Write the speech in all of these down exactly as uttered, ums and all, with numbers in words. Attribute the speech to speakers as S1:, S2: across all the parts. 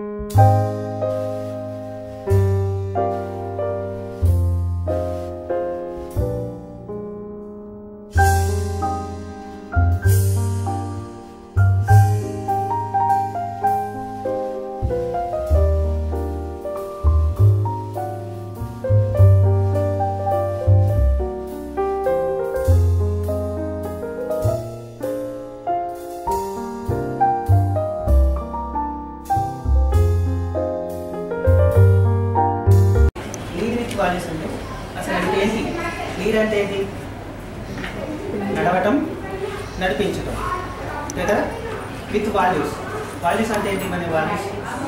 S1: Values అంటే అసలు అంటే ఏంటి? లీడ్ అంటే ఏంటి? నడవటం, నడిపించడం, అంతే కదా? With values. వాల్యూస్ అంటే ఏంటి? మన వాల్యూస్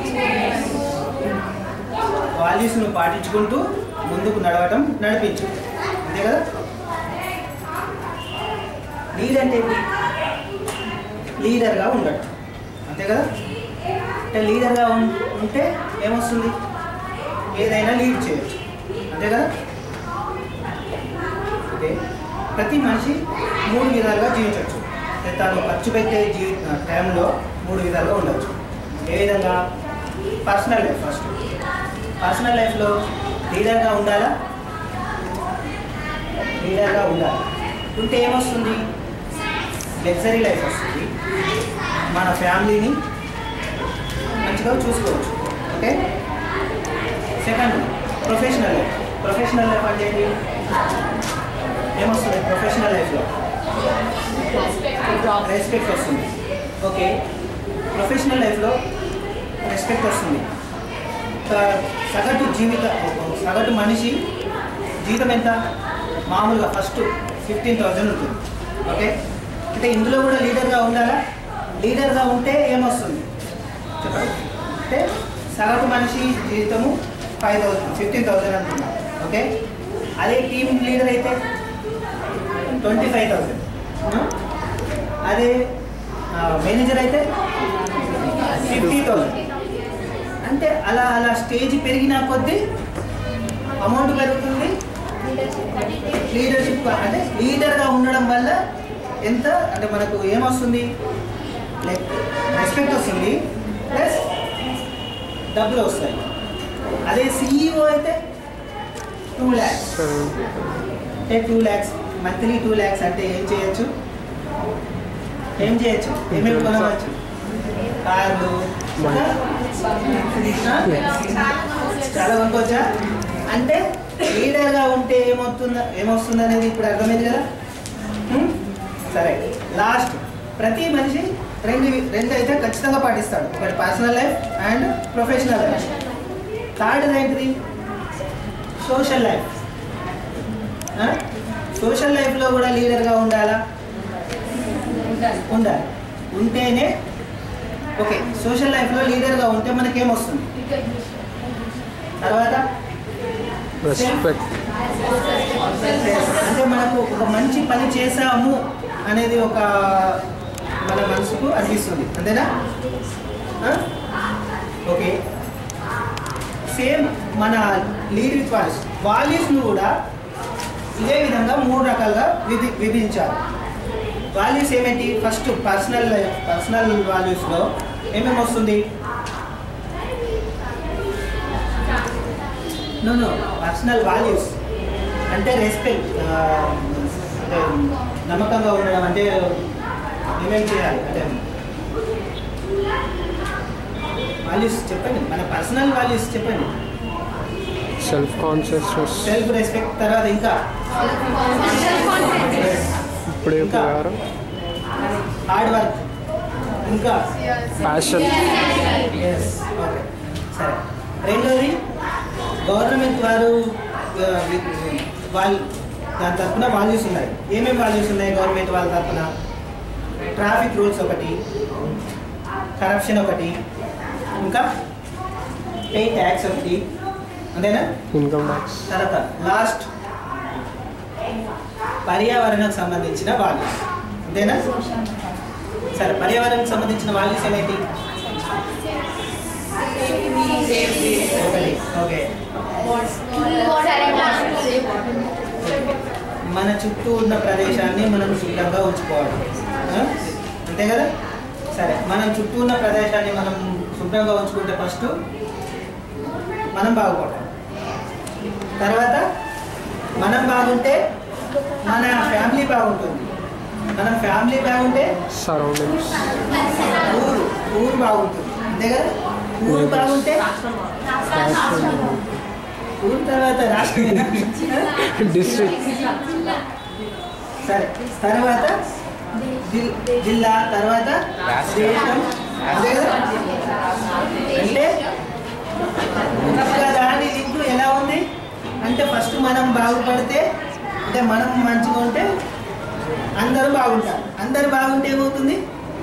S1: వాల్యూస్ను పాటించుకుంటూ ముందుకు నడవటం, నడిపించడం, అంతే కదా? లీడ్ అంటే ఏంటి? లీడర్గా ఉండటం, అంతే కదా? అంటే లీడర్గా ఉంటే ఏమొస్తుంది? ఏదైనా లీడ్ చేయొచ్చు, అంతే కదా? అంటే ప్రతి మనిషి మూడు విధాలుగా జీవించవచ్చు. తను ఖర్చు పెట్టే జీవి టైంలో మూడు విధాలుగా ఉండవచ్చు. ఏ విధంగా? Personal life. ఫస్ట్ పర్సనల్ లైఫ్లో లీడర్గా ఉండాలా? లీడర్గా ఉండాలి. ఉంటే ఏమొస్తుంది? లగ్జరీ లైఫ్ వస్తుంది. మన ఫ్యామిలీని మంచిగా చూసుకోవచ్చు, okay? Second, professional life. Professional life అంటే ఏమొస్తుంది? ప్రొఫెషనల్ లైఫ్లో రెస్పెక్ట్ వస్తుంది, ఓకే? ప్రొఫెషనల్ లైఫ్లో రెస్పెక్ట్ వస్తుంది. సగటు జీవిత సగటు మనిషి జీతం ఎంత? మామూలుగా ఫస్ట్ ఫిఫ్టీన్ థౌజండ్ ఉంటుంది, ఓకే? అంటే ఇందులో కూడా లీడర్గా ఉండాలా? లీడర్గా ఉంటే ఏమొస్తుంది చెప్పండి? అంటే సగటు మనిషి జీవితము ఫైవ్ థౌసండ్ ఫిఫ్టీన్ థౌసండ్ అనుకున్నాం, ఓకే? అదే టీమ్ లీడర్ అయితే ట్వంటీ ఫైవ్ థౌసండ్. అదే మేనేజర్ అయితే ఫిఫ్టీ థౌసండ్. అంటే అలా అలా స్టేజ్ పెరిగిన కొద్దీ అమౌంట్ పెరుగుతుంది. లీడర్షిప్ అంటే లీడర్గా ఉండడం వల్ల ఎంత అంటే మనకు ఏమొస్తుంది? లైక్ రెస్పెక్ట్ వస్తుంది, ప్లస్ డబ్బులు వస్తాయి. అదే సిఇఓ అయితే టూ ల్యాక్స్ అంటే two lakhs monthly two lakhs అంటే ఏం చేయొచ్చు? ఏం చేయొచ్చు? ఏమేమి కొనవచ్చు? కార్లు చాలా కొనుక్కోవచ్చా? అంటే లీడర్గా ఉంటే ఏమవుతుందా ఏమొస్తుంది అనేది ఇప్పుడు అర్థమైంది కదా? సరే, లాస్ట్, ప్రతి మనిషి రెండు రెండు అయితే ఖచ్చితంగా పాటిస్తాడు. ఒకటి personal life and professional life. Third ఏంటిది? Social life. సోషల్ లైఫ్లో కూడా లీడర్గా ఉండాలా? ఉండాలి. ఉంటేనే ఓకే. సోషల్ లైఫ్లో లీడర్గా ఉంటే మనకేమొస్తుంది? తర్వాత
S2: రెస్పెక్ట్.
S1: అంటే మనకు ఒక మంచి పని చేసాము అనేది ఒక మన మనసుకు అనిపిస్తుంది, అంతేనా? ఓకే. సేమ్ మన లీడ్ విత్ వాల్యూస్. వాల్యూస్ను కూడా ఇదే విధంగా మూడు రకాలుగా విధి విధించాలి. వాల్యూస్ ఏమేంటి? ఫస్ట్ పర్సనల్ పర్సనల్ వాల్యూస్లో ఏమేమి వస్తుంది? నో నో పర్సనల్ వాల్యూస్ అంటే రెస్పెక్ట్, అంటే నమ్మకంగా ఉండడం. అంటే ఏమేమి చేయాలి? అంటే వాల్యూస్ చెప్పండి, మన పర్సనల్ వాల్యూస్ చెప్పండి.
S2: Self consciousness,
S1: self respect. తర్వాత ఇంకా
S2: ఇప్పుడే
S1: హార్డ్ వర్క్, ఇంకా
S2: ప్యాషన్.
S1: ఎస్, ఓకే, సరే. రెండోది గవర్నమెంట్ వారు వాళ్ళు దాని తరఫున వాల్యూస్ ఉన్నాయి. ఏమేమి వాల్యూస్ ఉన్నాయి గవర్నమెంట్ వాళ్ళ తరఫున? ట్రాఫిక్ రూల్స్ ఒకటి, కరప్షన్ ఒకటి, ఇంకా పే ట్యాక్స్ ఒకటి, అంతేనా?
S2: Income tax.
S1: తర్వాత లాస్ట్ పర్యావరణకు సంబంధించిన వాల్యూస్, అంతేనా? సరే, పర్యావరణకు సంబంధించిన వాల్యూస్ ఏమైతే? ఓకే, మన చుట్టూ ఉన్న ప్రదేశాన్ని మనం శుభ్రంగా ఉంచుకోవాలి, అంతే కదా? సరే, మనం చుట్టూ ఉన్న ప్రదేశాన్ని మనం శుభ్రంగా ఉంచుకుంటే ఫస్ట్ మనం బాగుపడతాం. తర్వాత మనం బాగుంటే మన ఫ్యామిలీ బాగుంటుంది. మన ఫ్యామిలీ బాగుంటే
S2: సరౌండింగ్స్,
S1: ఊరు ఊరు బాగుంటుంది. అంతే కదా? ఊరు బాగుంటే ఊరు తర్వాత రాష్ట్రం,
S2: డిస్ట్రిక్ట్,
S1: సరే తర్వాత జిల్- జిల్లా, తర్వాత దేశం. అంతే కదా? అంటే ఒక్క దాని లింకు ఎలా ఉంది అంటే ఫస్ట్ మనం బాగుపడితే, అంటే మనం మంచిగా ఉంటే అందరూ బాగుంటారు. అందరూ బాగుంటే ఏమవుతుంది?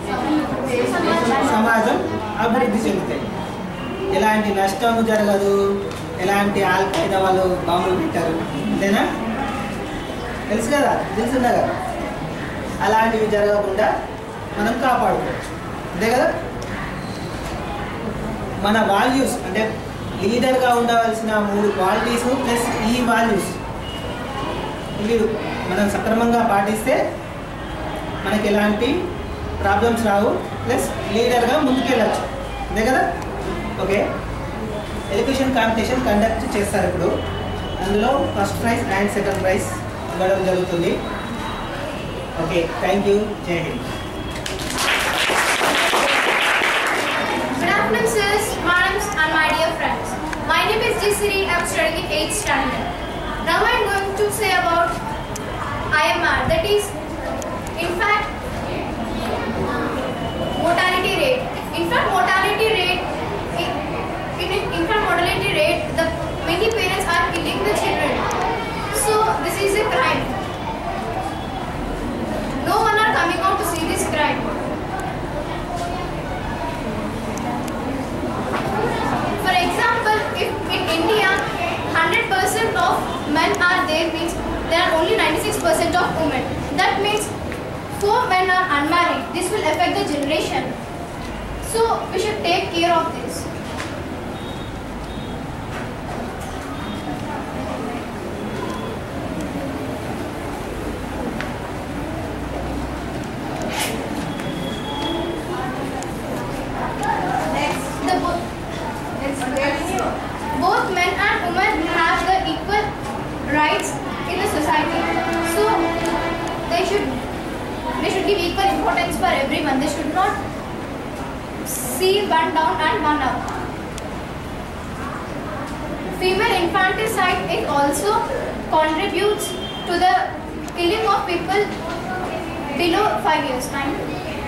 S1: సమాజం అభివృద్ధి చెందుతాయి. ఎలాంటి నష్టం జరగదు, ఎలాంటి ఆల్ఖైదా వాళ్ళు బాంబులు పెట్టారు. అంతేనా? తెలుసు కదా, తెలుసున్నా కదా. అలాంటివి జరగకుండా మనం కాపాడుకోవచ్చు. అంతే కదా? మన వాల్యూస్ అంటే లీడర్గా ఉండవలసిన మూడు క్వాలిటీస్ ప్లస్ ఈ వాల్యూస్ ఇవి మనం సక్రమంగా పాటిస్తే మనకి ఎలాంటి ప్రాబ్లమ్స్ రావు, ప్లస్ లీడర్గా ముందుకెళ్ళచ్చు. అంతే కదా? ఓకే, ఎడ్యుకేషన్ కాంపిటీషన్ కండక్ట్ చేస్తారు ఇప్పుడు. అందులో first prize and second prize ఇవ్వడం జరుగుతుంది. Okay, thank you. జై హింద్.
S3: Good afternoon, sirs, madams, and my dear friends. My name is Jisiri. I am studying in eighth standard. Now I am going to say about I M R, that is, in fact, mortality rate. In fact, mortality rate, in, in infant mortality rate, the many parents are killing the children. So this is a crime. No one are coming out to see this crime. For example, if in India one hundred percent of men are there, means there are only ninety-six percent of women. That means four men are unmarried. This will affect the generation. So we should take care of this. The bo- both men and women have the equal rights in the society. So they should they should give equal importance for everyone. They should not see one down and one up. Female infanticide, it also contributes to the killing of people below five years. Thank you.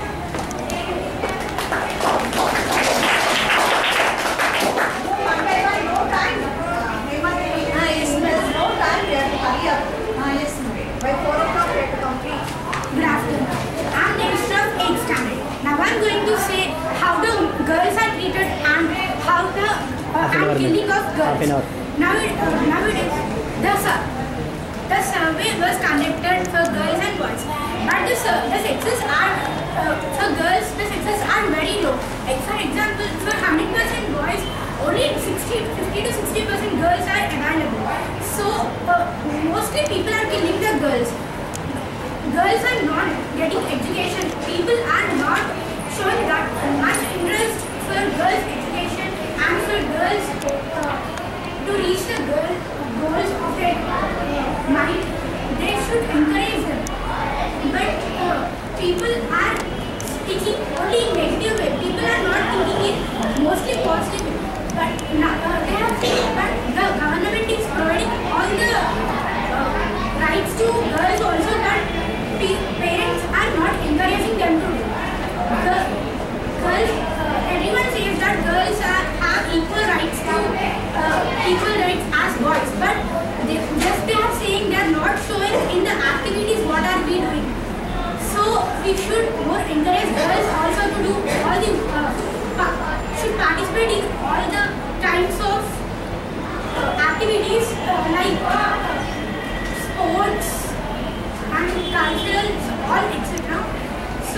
S4: Good afternoon. I'm next from eighth standard. Now I'm going to say how the girls are treated and how the uh, and killing of girls. Nowadays, uh, nowadays the, sur- the survey was conducted for girls and boys, but the, sur- the sexes are uh, for girls the sexes are very low. Like for example, for one hundred percent boys, only sixty, fifty to sixty percent girls are available. So uh, mostly people are killing the girls. Girls are not getting education. People are not showing that much interest for girls' education and for girls uh, to reach the girl, goals of their uh, mind. They should encourage them. But uh, people are speaking only in negative way. People are not thinking it mostly positive. But now, uh, they have, but the government is providing all the uh, rights to girls also, but parents are not encouraging them to do. The girls, uh, everyone says that girls are, have equal rights to uh, equal rights as boys, but they, just they are saying they are not showing in the activities what are we doing. So we should more encourage girls also to do all the uh, pa- should participate in all the kinds of uh, activities uh, like uh, sports and cultural, all et cetera. So,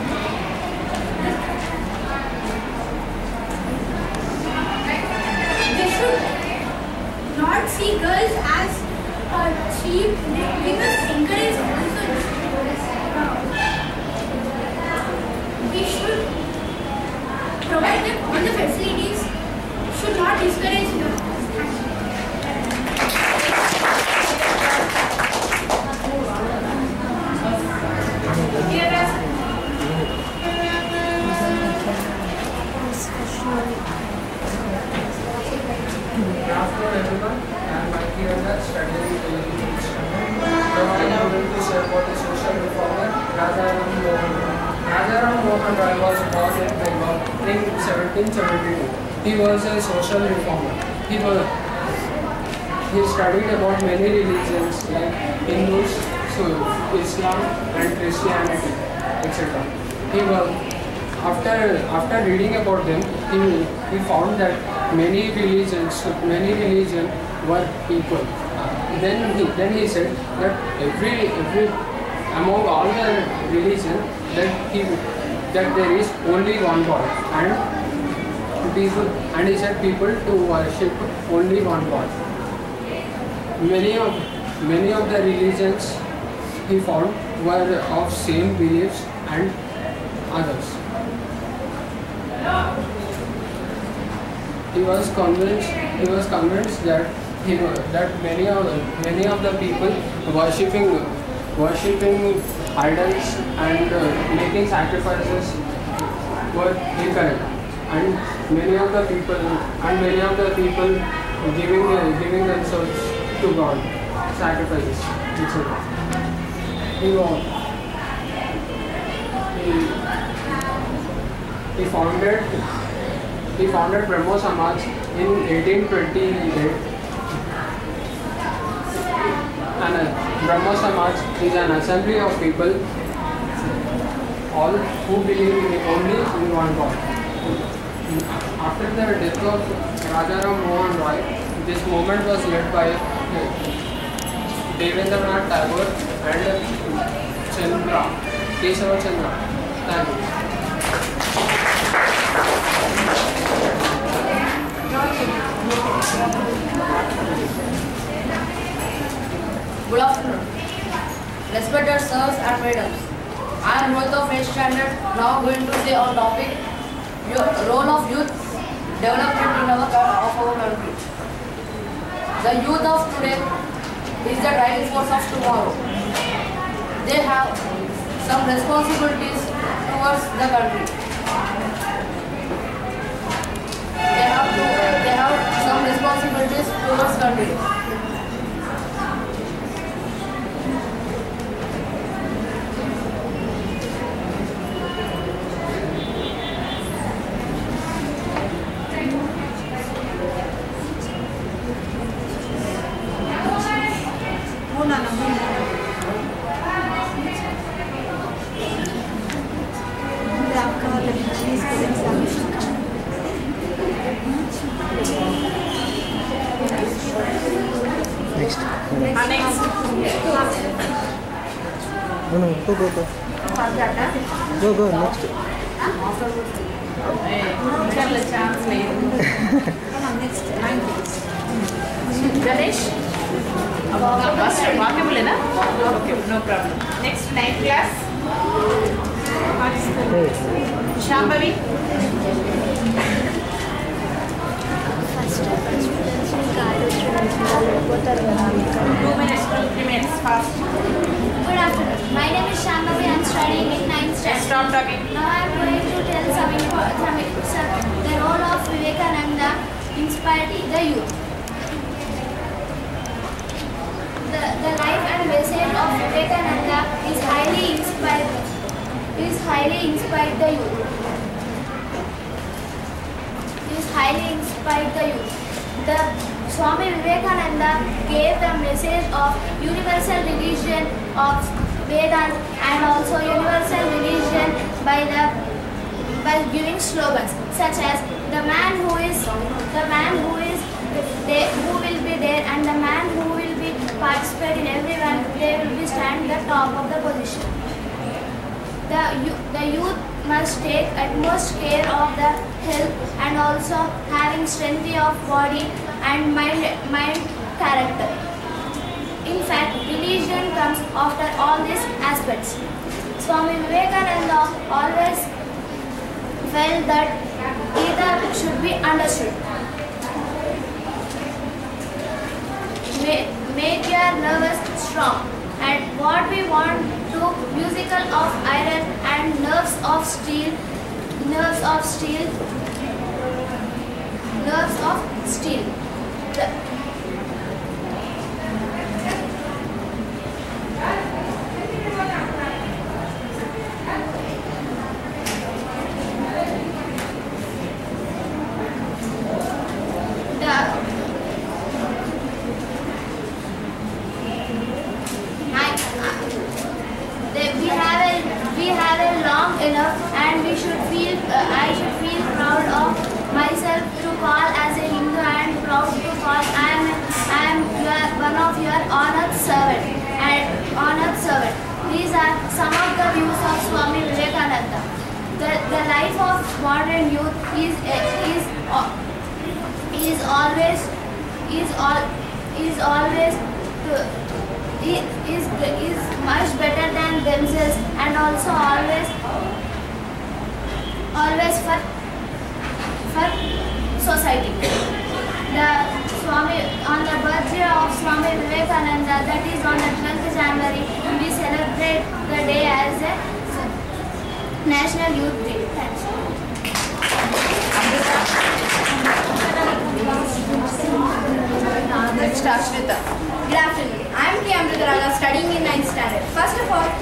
S4: they should not see girls as uh, cheap. They, we must encourage also. Uh, we should provide them all the facilities, should not discourage them.
S5: Good afternoon everyone, I am Mikey Randa, studying in the instrument. Now I am going to say about the social reformer Rajaram Mohan Roy. Rajaram Mohan Roy was born in Bengal in seventeen seventy-two. He was a social reformer. He was he studied about many religions like Hindus, Islam and Christianity, et cetera. He was after after reading about them, he he found that many religions, many religions were equal. Then he then he said that every every among all the religions that he that there is only one God, and people and he said people to worship only one God. Many of many of the religions he found were of same beliefs and others. He was convinced. He was convinced that he that many of many of the people worshipping worshipping idols and uh, making sacrifices were incorrect, and many of the people and many of the people giving uh, giving themselves to God, sacrifices, et cetera. He was he, he founded. He founded Brahmo Samaj in eighteen twenty-eight, and uh, Brahmo Samaj is an assembly of people, all who believe in only in one God. After the death of Rajaram Mohan Roy, this movement was led by Devendranath Tagore and Chandra, Kesava Chandra. Thank you.
S6: Good afternoon. Respected sirs and madams, I am Rohit of eighth standard, now going to say on topic role of youth development in our, of our country. The youth of today is the driving force of tomorrow. They have some responsibilities towards the country. They have to, they have some responsibilities towards country.
S2: Next.
S6: Next.
S2: No, no, go, go, go. Go, go, next.
S7: Ganesh? First, walkable, na? Okay, no problem. Next, ninth class.
S2: Hey.
S7: Shambhavi? Two minutes, two, three minutes, fast.
S3: Good afternoon. My name is Shambhavi. I am studying in ninth standard.
S7: Stop talking.
S3: Now I am going to tell some, info- some, some the role of Vivekananda inspired the youth. The, the life and message of Vivekananda is highly inspired. Is highly inspired the youth. Is highly inspired the youth. The Swami Vivekananda gave the message of universal religion of Vedanta and also universal religion by the by giving slogans such as the man who is the man who is there, who will be there, and the man who will be participate in everyone, they will be stand at the top of the position. The, the youth must take utmost care of the health and also having strength of body and mind, mind character. In fact, religion comes after all these aspects. Swami Vivekananda always felt that either should be understood. Make your nerves strong, and what we want to musical of iron and nerves of steel, nerves of steel, nerves of steel. The we have a we have a long enough, and we should feel uh, I should feel proud of myself to call as a Hindu, and proud to call I am I am your, one of your honored servant and honored servant. These are some of the views of Swami Vivekananda. The the life of modern youth is uh, is uh, is always is all is always to, is is much better than themselves, and also always always for for society. The Swami on the birthday of Swami Vivekananda, that is on the twelfth of January, we celebrate the day as a National Youth Day. Thanks.
S8: Next, Ashrita. Good afternoon. I am K. Amrita Raga, studying in ninth standard. First of all,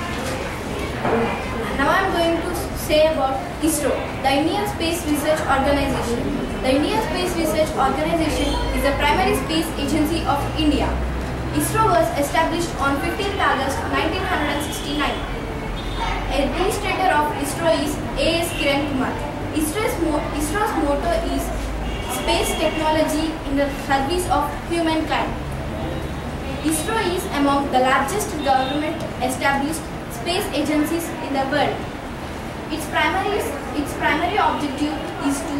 S8: now I am going to say about ISRO, the Indian Space Research Organization. The Indian Space Research Organization is the primary space agency of India. ISRO was established on fifteenth August nineteen sixty-nine. Administrator of ISRO is A S Kiran Kumar. ISRO's, mo ISRO's motto is Space Technology in the Service of Humankind. ISRO is among the largest government-established space agencies in the world. Its primary, its primary objective is to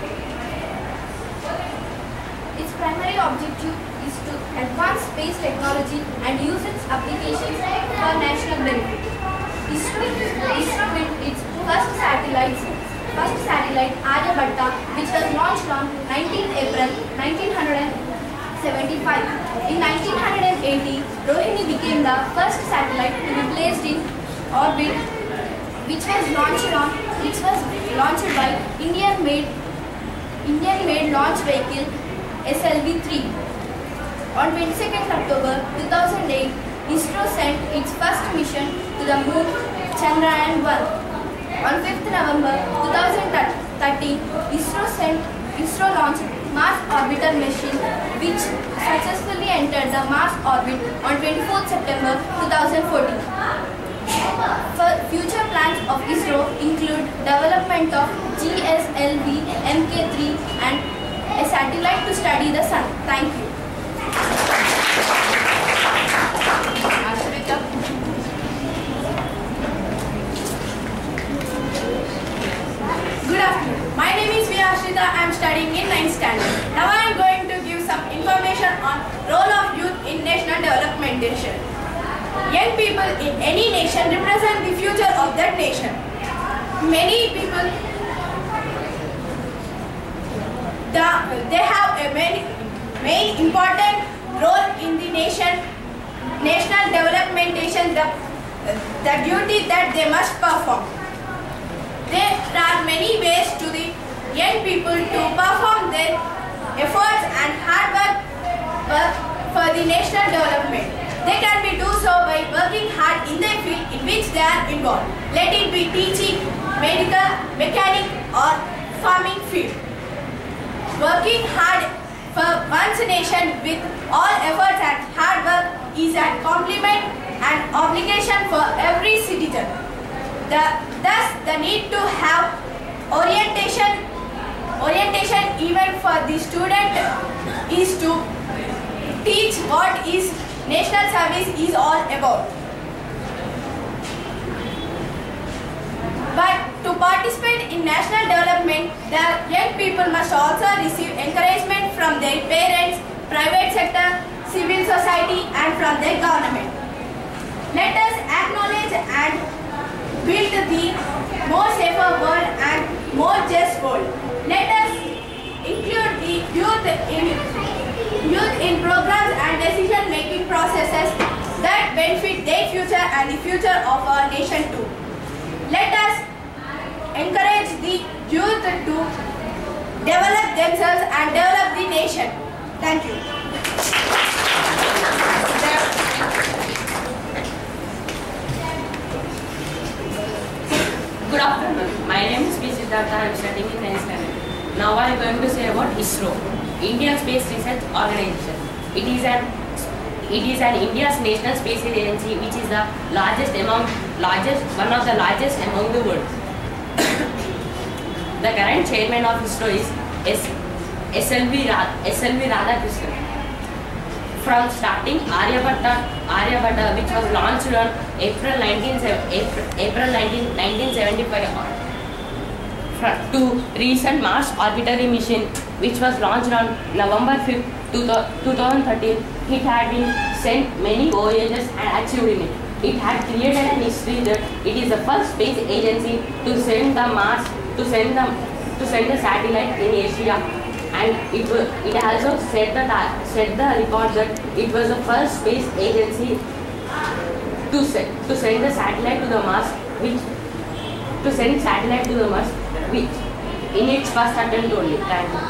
S8: its primary objective is to advance space technology and use its applications for national benefit. ISRO, ISRO built its first satellites, first satellite Aryabhatta, which was launched on nineteenth April nineteen seventy-five. In nineteen eighty, Rohini became the first satellite to be placed in orbit, which was launched on which was launched by Indian-made Indian-made launch vehicle S L V three. On twenty-second October two thousand eight, ISRO sent its first mission to the moon, Chandrayaan one. On fifth November two thousand thirteen, ISRO sent ISRO launched Mars Orbiter machine, which successfully entered the Mars orbit on twenty-fourth September two thousand fourteen. For future plans of ISRO include development of G S L V M K three and a satellite to study the sun. Thank you.
S7: Ashrita.
S8: Good afternoon. My name is V. Ashrita. I am studying in ninth standard. Now I am going to give some information on role of youth in national developmentation. Young people in any nation represent the future of that nation. Many people, the, they have a very main important role in the nation, national developmentation, the, the duty that they must perform. There are many ways to the young people to perform their efforts and hard work for the national development. They can be do so by working hard in the field in which they are involved. Let it be teaching, medical, mechanic or farming field. Working hard for one's nation with all efforts and hard work is a compliment and obligation for every citizen. The, thus, the need to have orientation, orientation even for the student is to teach what is national service is all about. But to participate in national development, the young people must also receive encouragement from their parents, private sector, civil society and from their government. Let us acknowledge and build the more safer world and in programs and decision-making processes that benefit their future and the future of our nation too. Let us encourage the youth to develop themselves and develop the nation. Thank you.
S9: Good afternoon. My name is P. Siddhartha. I am studying in ninth standard. Now I am going to say about ISRO, Indian Space Research Organization. It is an it is an India's national space agency, which is the largest among largest one of the largest among the world. The current chairman of ISRO is S L V Radhakrishnan. From starting Aryabhatta, Aryabhatta, which was launched on April nineteenth, April nineteenth, nineteen seventy-five, to recent Mars orbiter mission, which was launched on November fifth, twenty thirteen, it had been sent many voyages and achieved in it. It had created an history that it is the first space agency to send the Mars to send the to send the satellite in Asia, and it was, it also set the set the record that it was the first space agency to set, to send the satellite to the Mars, which to send satellite to the Mars, which in its first attempt only. Thank you.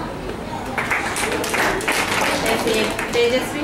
S7: Tejasvi.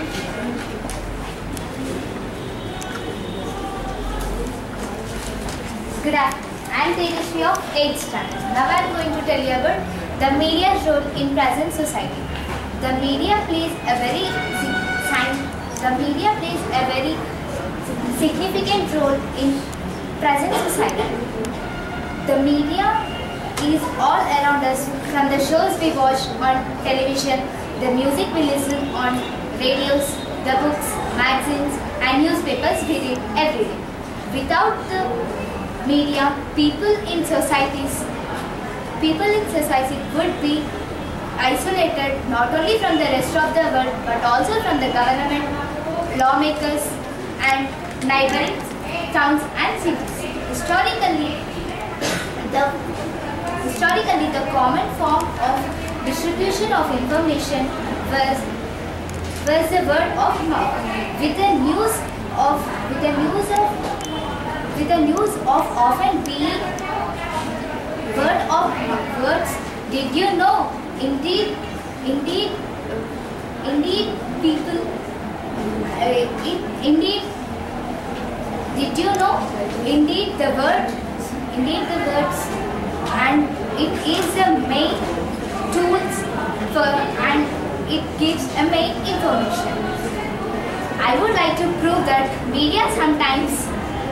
S3: Good afternoon. I am Tejasvi of eighth standard. Now I am going to tell you about the media's role in present society. The media plays a very the media plays a very significant role in present society. The media is all around us, from the shows we watch on television, the music we listen on radios, the books, magazines and newspapers we read every day. Without the media, people in societies, people in society would be isolated not only from the rest of the world but also from the government, lawmakers and neighboring towns and cities. Historically, the historically the common form of distribution of information was was the word of mouth. With the news of with the news of with the news of often being word of words. Did you know? Indeed, indeed, indeed, people. Uh, it, indeed, did you know? Indeed, the word. Indeed, the words, and it is the main tools for, and it gives a main information. I would like to prove that media sometimes.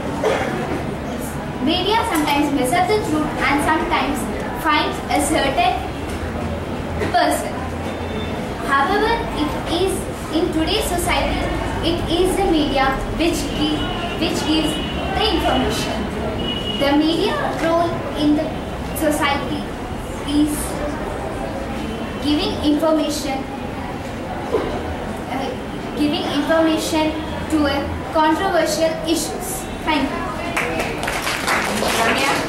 S3: Media sometimes mess up the truth and sometimes finds a certain person. However, it is in today's society, it is the media which gives, which gives the information. The media role in the society is giving information, uh, giving information to a controversial issues. Thank you.
S7: Ramya.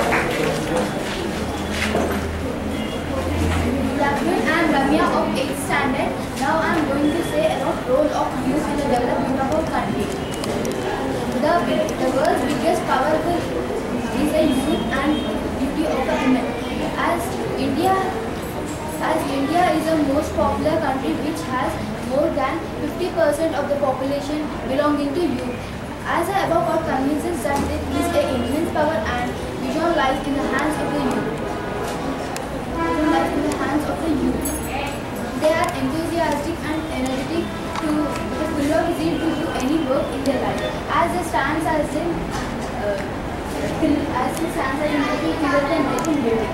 S3: Good afternoon, I am Ramya of eighth standard. Now I am going to say about role of youth in the development of our country. The, the world's biggest powerful is the youth and beauty of the women. As India, as India is the most popular country which has more than fifty percent of the population belonging to youth. As the above got convinces that there is an immense power and vision lies in the hands of the youth. Vision lies in the hands of the youth. They are enthusiastic and energetic to full of zeal to do any work in their life. As they stand as in uh, as they stand as in making pillars and making building.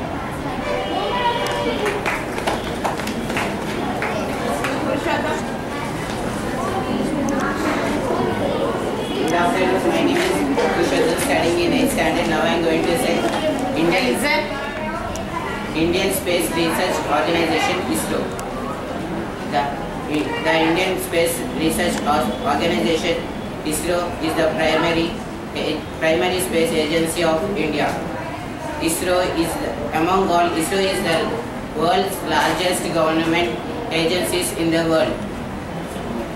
S10: Good afternoon, my name is Kushadhan, studying in eighth standard. Now I am going to say Indian, Indian Space Research Organization ISRO. The, the Indian Space Research Organization ISRO is the primary primary space agency of India. ISRO is the, among all ISRO is the world's largest government agencies in the world.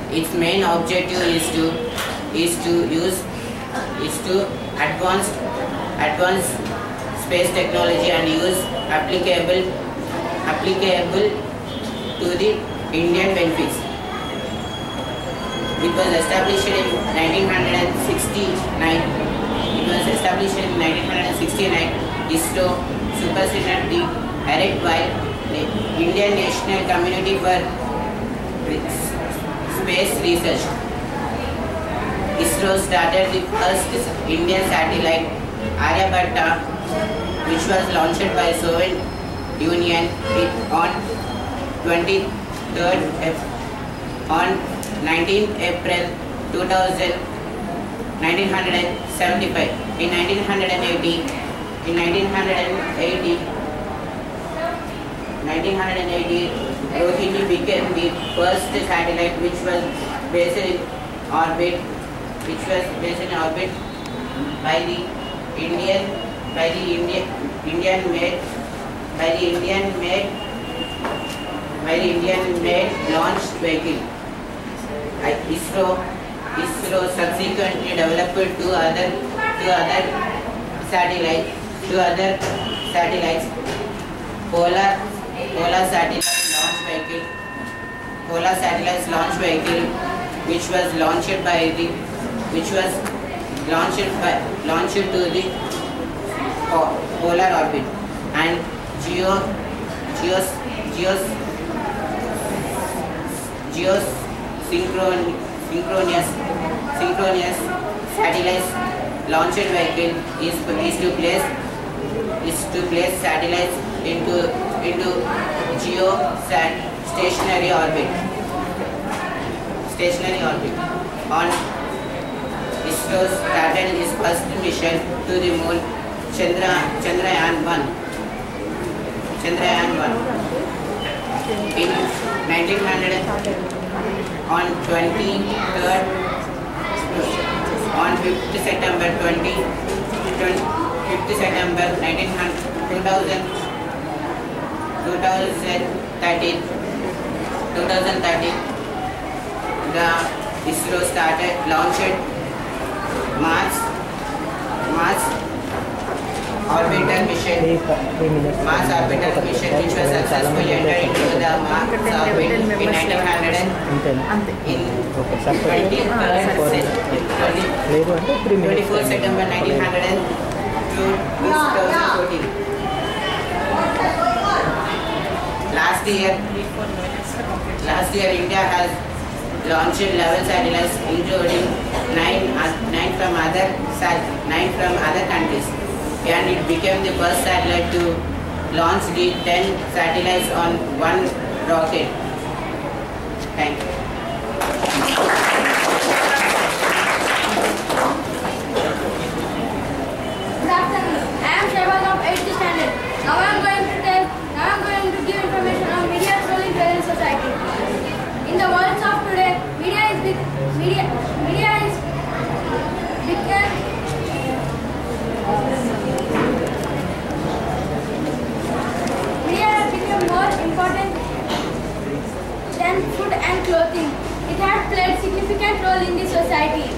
S10: its main objective is to is to use is to advance advance space technology and use applicable applicable to the Indian benefits. It was established in nineteen sixty-nine. It was established in nineteen sixty-nine. ISRO superseded the erstwhile Indian National Committee for Space Research. ISRO started the first Indian satellite, Aryabhatta, which was launched by Soviet Union on twenty-third on nineteenth April two thousand, nineteen seventy-five. In nineteen eighty, in nineteen eighty, nineteen eighty, Rohini became the first satellite which was based in orbit, which was based in orbit by the Indian, by the Indian, Indian made, by the Indian made, by the Indian made launch vehicle. ISRO, ISRO subsequently developed two other, two other satellites, two other satellites, Polar, Polar satellite launch vehicle, Polar satellites launch vehicle, which was launched by the, which was launched by, launched to the polar orbit, and Geo, Geos, Geos, Geos. Synchron, synchronous, synchronous satellites launched vehicle is, is to place is to place satellites into into geo stationary orbit. Stationary orbit. On ISRO started its first mission to the moon, Chandra Chandrayaan one. Chandrayaan one. In nineteen hundred. On twenty-third, on fifth September twenty, fifth September nineteen two thousand, twenty thirteen, twenty thirteen, the ISRO started launched Mars, Mars orbital mission, Mars orbital mission, which was successfully entered into the Mars orbit in nineteen hundred in twenty-fourth September nineteen fourteen. Last year, last year India has launched eleven satellites, including nine, nine from other nine from other countries. And it became the first satellite to launch the ten satellites on one rocket. Thank you.
S3: Good afternoon. I am Shehbaz of eighth standard. Now I am going to tell. Now I am going to give information on media's role in present society. In the world of today, media is big, media media is become media has become more important than food and clothing. It has played significant role in the society.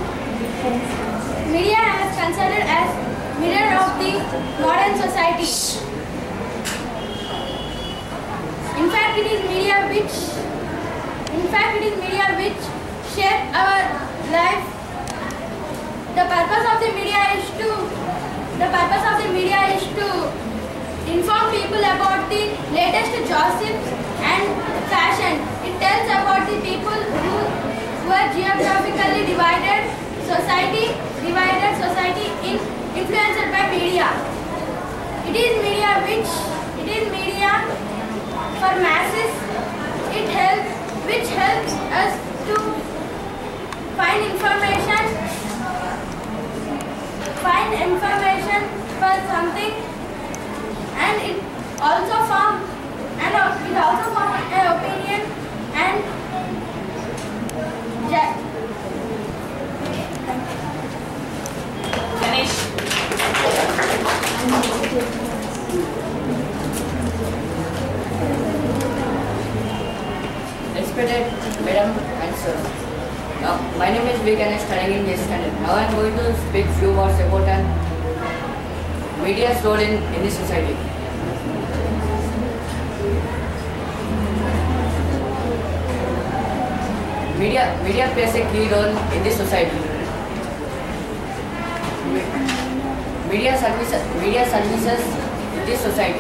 S3: Media is considered as mirror of the modern society. In fact, it is media which, in fact, it is media which shape our life. The purpose of the media is to, the purpose of the media is to inform people about the latest gossips and fashion. It tells about the people who were geographically divided society, divided society in influenced by media. It is media which, it is media for masses. It helps, which helps us to find information, find information for something, and it also form, and it also form an opinion and
S7: Ganesh.
S6: Respected Madam and sir. Now, my name is Vik and I am studying in eighth standard. Now I am going to speak few words about an media's role in, in the society. Media, media plays a key role in the society. Media services, media services the society.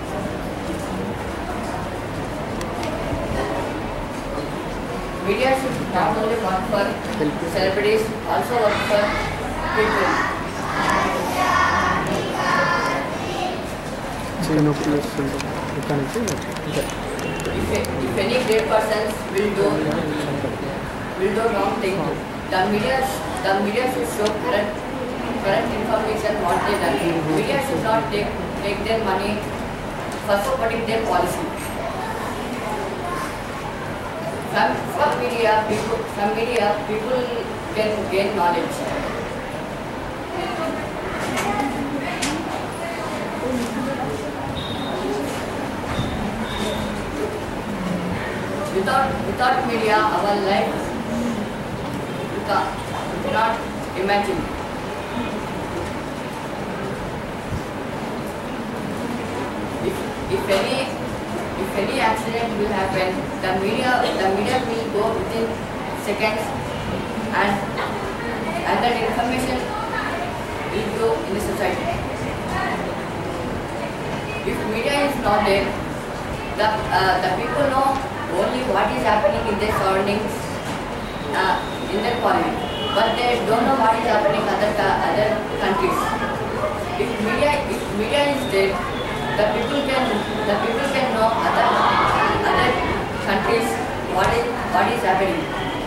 S6: Media should not only work for celebrities, also work for people. If, if any great persons will do will do wrong thing, the media the media should show correct correct information what they done. Media should not take take their money for supporting their policy. From, from media, people from media people can gain knowledge. Without without media, our life we ca- we cannot imagine. If if any if any accident will happen, the media the media will go within seconds, and and that information will go in the society. If media is not there, the uh, the people know only what is happening in their surroundings, uh, in their parliament, but they don't know what is happening in other other countries. If media if media is there, the people can the people can know other other countries what is what is happening.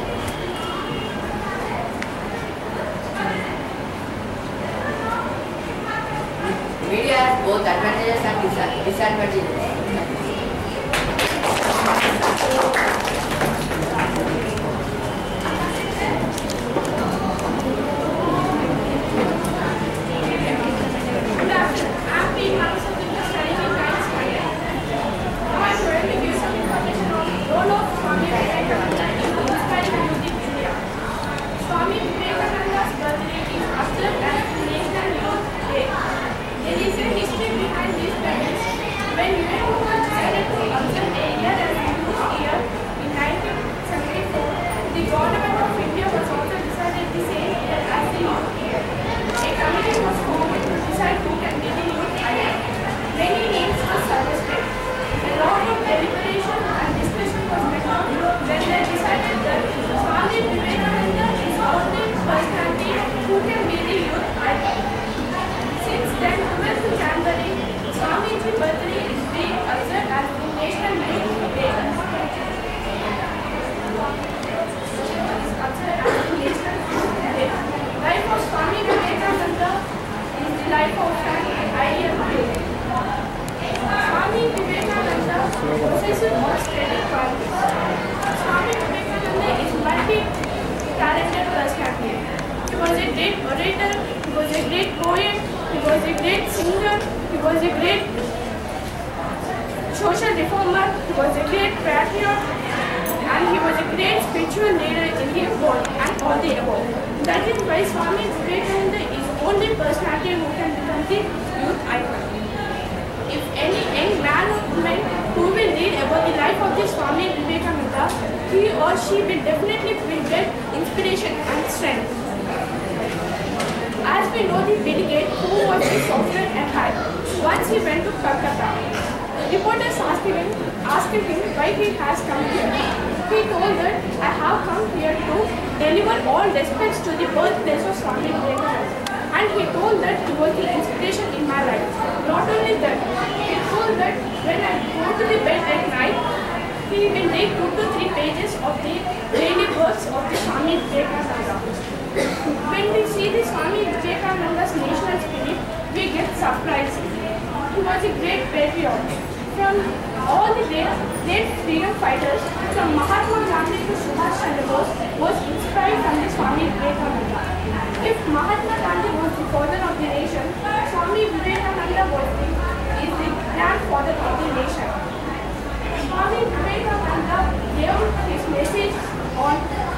S6: Media has both advantages and dis- disadvantages.
S4: Swami Vivekananda's birthday is observed as National Youth Day. There is a history behind this practice. When Vivekananda decided to observe a year as a youth year in nineteen seventy-four, the government of India was also decided the same year as the youth year. A committee was formed to decide who can be the youth icon. Many names were suggested. A lot of deliberation and discussion was made when they decided that Swami Vivekananda is the only personality who can be the youth icon. Since then, twelfth January, Swamiji's birthday is being observed as the National Youth Day. Is observed as the National Youth Day. Life of Swami Vivekananda is the life of an ideal youth. Swami Vivekananda possesses of steady qualities. Swami Vivekananda is multi-talented personality. He was a great orator, he was a great poet, he was a great singer, he was a great social reformer, he was a great patriot, and he was a great spiritual leader in the world and all the above. That is why Swami Vivekananda is the only personality who can become the youth icon. If any young man or woman who will read about the life of the Swami Vivekananda, he or she will definitely will get inspiration and strength. As we know, the Bill Gates, who was the software empire, once he went to Calcutta. Reporters asked him, asked him why he has come here. He told that I have come here to deliver all respects to the birthplace of Swami Vivekananda. And he told that he was the inspiration in my life. Not only that, he told that when I go to the bed at night, he will read two to three pages of the daily works of the Swami Vivekananda. When we see the Swami Vivekananda's national spirit, we get surprised. He was a great patriot. From all the great, great freedom fighters, from Mahatma Gandhi to Subhash Chandra Bose, was inspired from the Swami Vivekananda. If Mahatma Gandhi was the father of the nation, Swami Vivekananda was the, is the grandfather of the nation. Swami Vivekananda gave his message on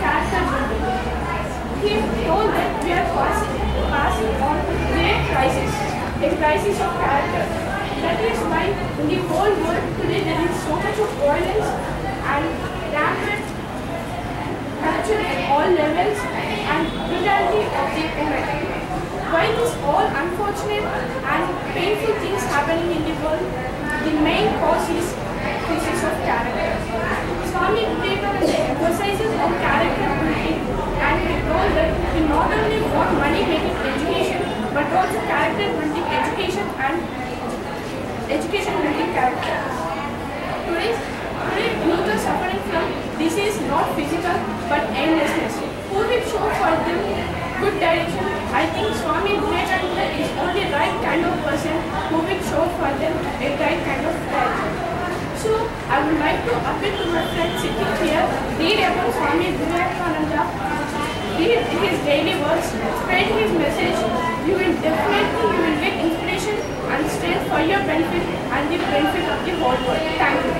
S11: a crisis of character. That is why in the whole world today there is so much of violence and rampant corruption at all levels and brutality of the women. Why these all unfortunate and painful things happening in the world? The main cause is crisis of character. Swami Vivekananda emphasizes on character building, and he told that we not only want money making education but also character building education and education building character. Today, today youth are suffering from disease not physical but aimlessness. Who will show for them good direction? I think Swami Vivekananda is only right kind of person who will show for them a right kind of direction. So I would like to appeal to my friends sitting here, read about Swami Vivekananda, read his daily works, spread his message. You will definitely you will get inspiration and strength for your benefit and the benefit of the whole world. Thank you.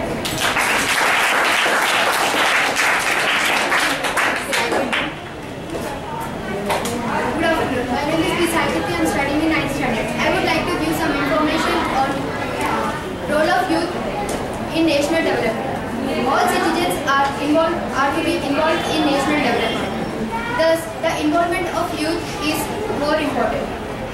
S3: Good afternoon. My name is P. Saikiti. I am studying in ninth standard. I would like to give some information on role of youth in national development. All citizens are involved are to be involved in national development. Thus, the involvement of youth is more important.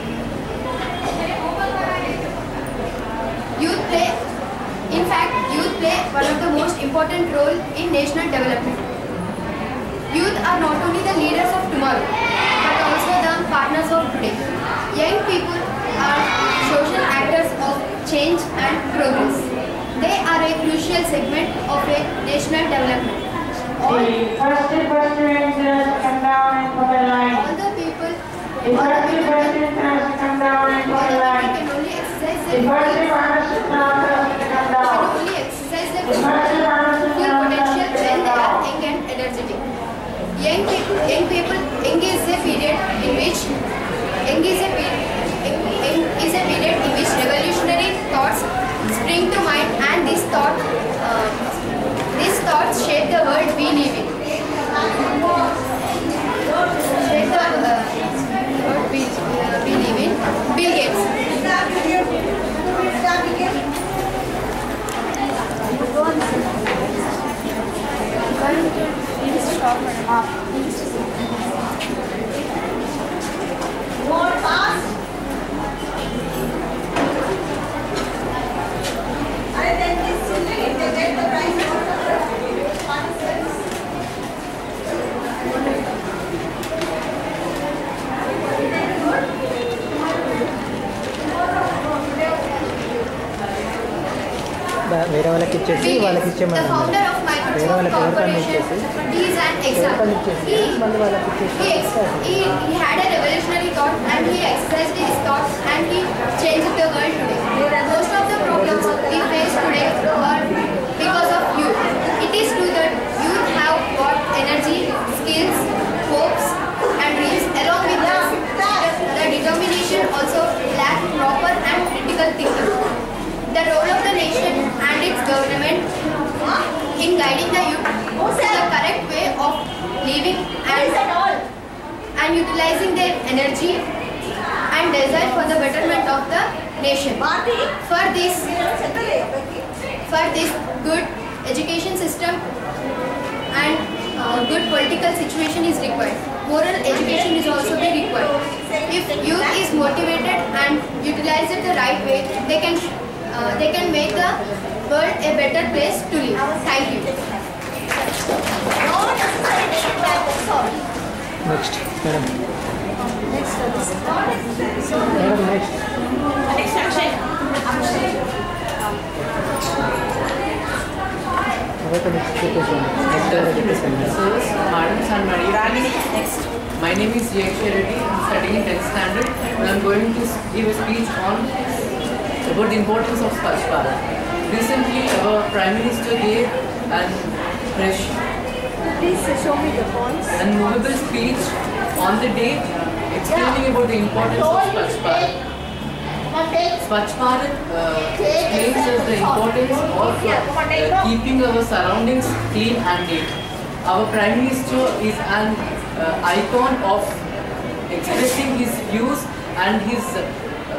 S3: Youth play, in fact, youth play one of the most important role in national development. Youth are not only the leaders of tomorrow, but also the partners of today. Young people are social actors of change and progress. They are a crucial segment of a national development. All,
S12: first person come down and put a line.
S3: all the people,
S12: The
S3: all
S12: first
S3: the people,
S12: person come down and put a line.
S3: can only exercise
S12: The
S3: their
S12: first
S3: full,
S12: person come
S3: can
S12: down.
S3: only exercise their
S12: The
S3: full
S12: first person
S3: full potential when they are young and energetic. Young people, young people, young is a period in which young is a period, young, young is a period in which revolutionary thoughts spring to mind, and these thought, uh, these thoughts shape the world we live in. Shape the uh, world we, uh, we live in. Bill Gates.
S7: More fast. And then this children, if they get the prize out of the participants.
S2: వేరే వాళ్ళకి ఇచ్చేసి వాళ్ళకి
S3: The
S2: ఇచ్చేమని
S3: founder of
S2: వేరే వాళ్ళకి
S3: Microsoft
S2: ఎవరికన్నా
S3: Corporation,
S2: ఇచ్చేసి
S3: he is an
S2: ఎవరికన్నా
S3: example.
S2: ఇచ్చేసి
S3: He,
S2: మళ్ళీ వాళ్ళకి ఇచ్చేసి
S3: he, ex- he, he had a revolutionary thought, and he expressed his thoughts, and he changed the world today. Most of the problems we face today are because of youth. It is true that youth have got energy, skills, hopes, and dreams. Along with the, the determination also lack proper and critical thinking. The role of the nation and its government in guiding the youth to the correct way of living and, and utilizing their energy and desire for the betterment of the nation. For this, for this good education system and uh, good political situation is required. Moral education is also be required. If youth is motivated and utilized it the right way, they can uh, they can make the world a better place to live. Thank you.
S2: Next madam madam next
S7: Next action.
S2: అవైతే next చెప్పేసాను next ఎవరో చెప్పేసాను
S13: Sirs, madams and my
S7: Ragini is next.
S13: my name is Yaksha Reddy. I'm studying in tenth standard and I'm going to give a speech on about the importance of Swachh Bharat. Recently, our Prime Minister gave an fresh
S7: Please show me the points.
S13: and movable speech on the day explaining about the importance of Swachh Bharat. Swachh Bharat uh, explains us the importance of uh, keeping our surroundings clean and neat. Our Prime Minister is an uh, icon of expressing his views and his uh,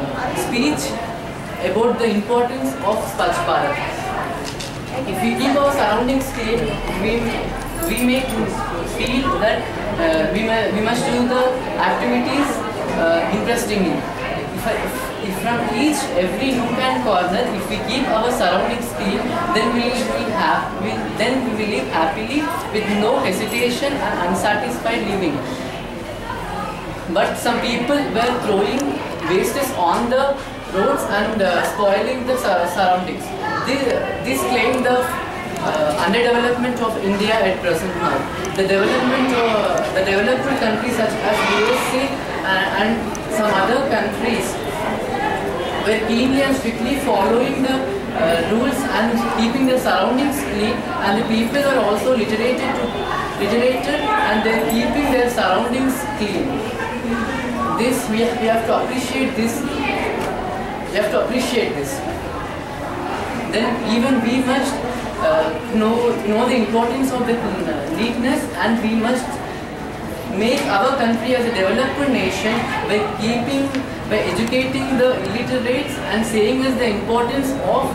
S13: uh, speech about the importance of Swachh Bharat. If we keep our surroundings clean, we we may feel that uh, we may, we must do the activities uh, interestingly. If, I, if, if from each every nook and corner, if we keep our surroundings clean, then we will have we, then we will live happily with no hesitation and unsatisfied living. But some people were throwing wastes on the roads and uh, spoiling the sur surroundings. This, this claimed the uh, underdevelopment of India at present now. The development, uh, the developed countries such as U S A and, and some other countries were keenly and strictly following the uh, rules and keeping their surroundings clean, and the people are also literated, to, literated and they are keeping their surroundings clean. This we have, we have to appreciate this. We have to appreciate this. Then even we must uh, know know the importance of the uh, neatness, and we must make our country as a developed nation by keeping, by educating the illiterates and saying us the importance of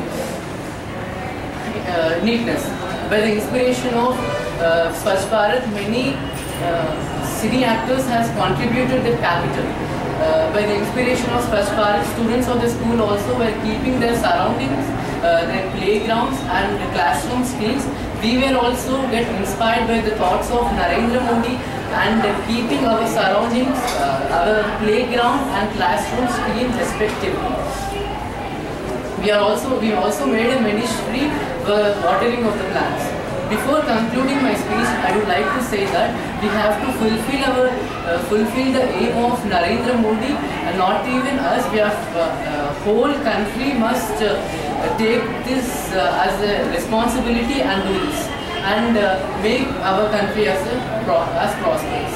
S13: uh, neatness. By the inspiration of uh, Swachh Bharat, many uh, city actors has contributed their capital. Uh, by the inspiration of Swachh Bharat, students of the school also were keeping their surroundings, uh, their playgrounds and classrooms clean. We were also get inspired by the thoughts of Narendra Modi and keeping our surroundings, uh, our playground and classrooms clean respectively. We are also we also made a ministry for watering of the plants. Before concluding my speech, I would like to say that we have to fulfill our uh, fulfill the aim of Narendra Modi, and not even us. We have uh, uh, whole country must uh, take this uh, as a responsibility and do this, and uh, make our country as a pro as prosperous.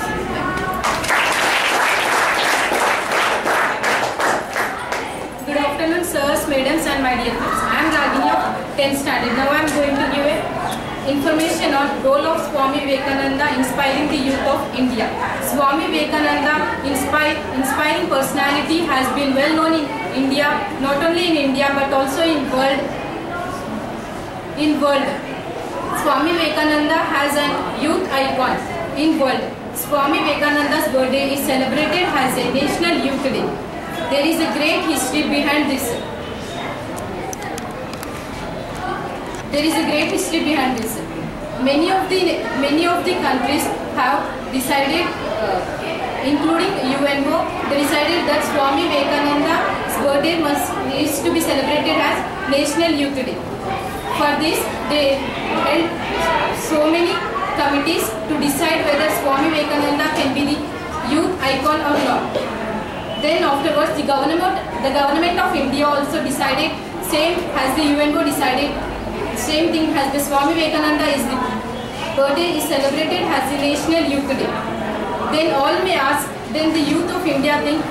S14: Good afternoon, sirs, madams, and my dear friends. I am Ragini of tenth standard. Now I am going to give a information on role of Swami Vivekananda inspiring the youth of India. Swami Vivekananda inspire, inspiring personality has been well known in India, not only in India but also in world. In world, Swami Vivekananda has an youth icon in world. Swami Vivekananda's birthday is celebrated as a National Youth Day. There is a great history behind this. There is a great history behind this. Many of the many of the countries have decided, uh, including U N O, they decided that Swami Vivekananda's birthday must is to be celebrated as National Youth Day. For this, they held so many committees to decide whether Swami Vivekananda can be the youth icon or not. Then afterwards, the government the government of India also decided, same as the U N O decided. Same thing as the Swami Vivekananda is the birthday is celebrated as the National Youth Day. Then all may ask, then the youth of India think,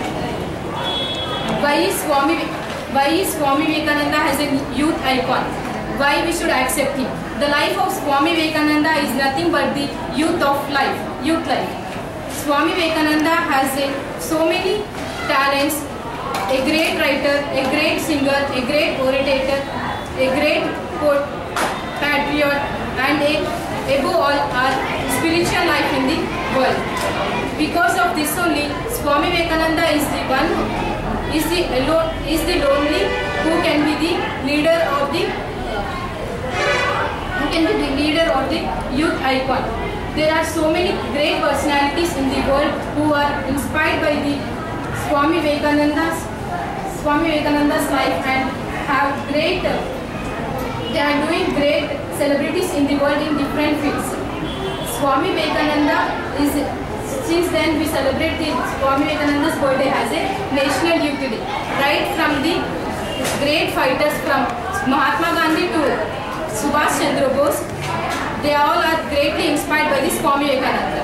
S14: why is Swami why is Swami Vivekananda as a youth icon? Why we should accept him? The life of Swami Vivekananda is nothing but the youth of life, youth life. Swami Vivekananda has a, so many talents, a great writer, a great singer, a great orator, a great poet, patriot, and a, above all our spiritual life in the world. Because of this only, Swami Vivekananda is the one, is the alone, is the only who can be the leader of the, who can be the leader of the youth icon. There are so many great personalities in the world who are inspired by the Swami Vivekananda's, Swami Vivekananda's life and have great. Uh, They are doing great celebrities in the world in different fields. Swami Vivekananda is, since then we celebrate the Swami Vivekananda's birthday as a National Youth Day. Right from the great fighters from Mahatma Gandhi to Subhash Chandra Bose, they all are greatly inspired by the Swami Vivekananda.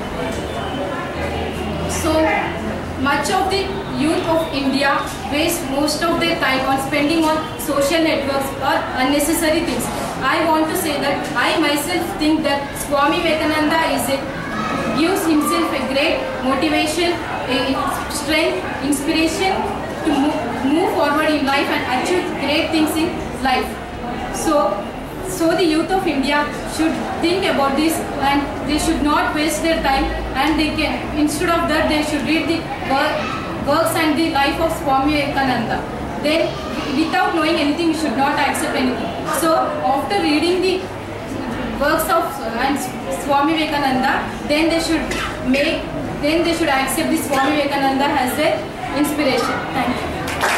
S14: So much of the youth of India waste most of their time on spending on social networks or unnecessary things. I want to say that I myself think that Swami Vivekananda is a, gives himself a great motivation, a strength, inspiration to move, move forward in life and achieve great things in life. So, so the youth of India should think about this and they should not waste their time, and they can, instead of that, they should read the work, works and the life of Swami Vivekananda. Then, without knowing anything, you should not accept anything. So, after reading the works of and Swami Vivekananda, then they should make, then they should accept the Swami Vivekananda as their inspiration. Thank you.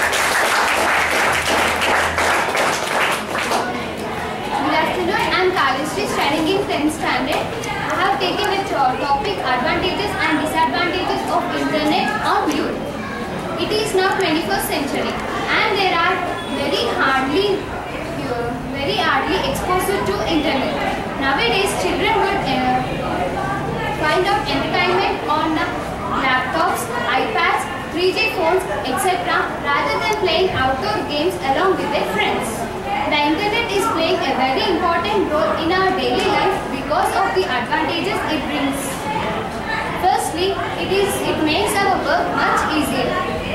S3: Good afternoon, I am Kalishree, studying in tenth standard. I have taken a topic, advantages and disadvantages of internet on youth. It is now twenty-first century and there are very hardly, very hardly exposed to internet. Nowadays, children would uh, find out entertainment on uh, laptops, iPads, three G phones, et cetera rather than playing outdoor games along with their friends. The internet is playing a very important role in our daily life because of the advantages it brings. Firstly, it is it makes our work much easier.